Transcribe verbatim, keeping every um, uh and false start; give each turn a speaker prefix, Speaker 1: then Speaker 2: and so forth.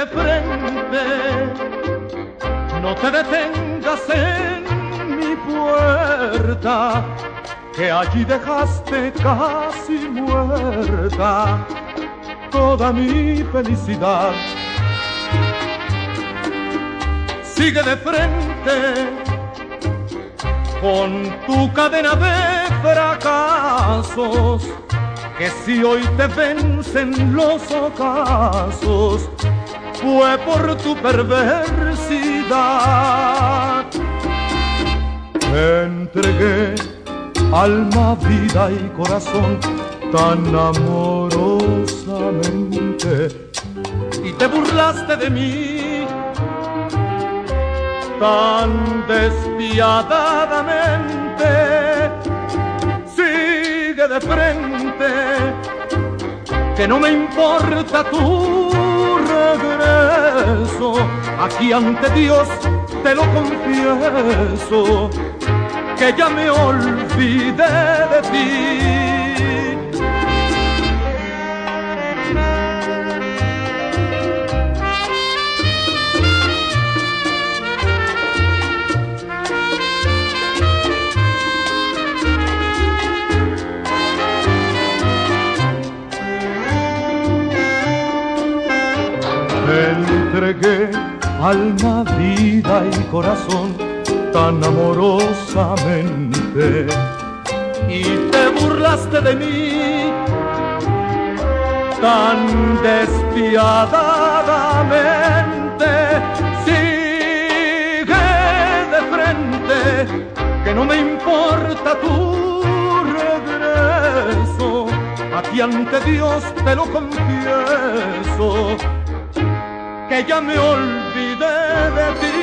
Speaker 1: de frente, no te detengas en mi puerta, que allí dejaste casi muerta toda mi felicidad. Sigue de frente con tu cadena de fracasos, que si hoy te vencen los ocasos, fue por tu perversidad. Te entregué alma, vida y corazón tan amorosamente, y te burlaste de mí tan despiadadamente. Sigue de frente, que no me importa tu regreso. Aquí ante Dios te lo confieso, que ya me olvidé de ti. Te entregué alma, vida y corazón tan amorosamente, y te burlaste de mí tan despiadadamente. Sigue de frente, que no me importa tu regreso. Aquí ante Dios te lo confieso, que ya me olvidé de ti.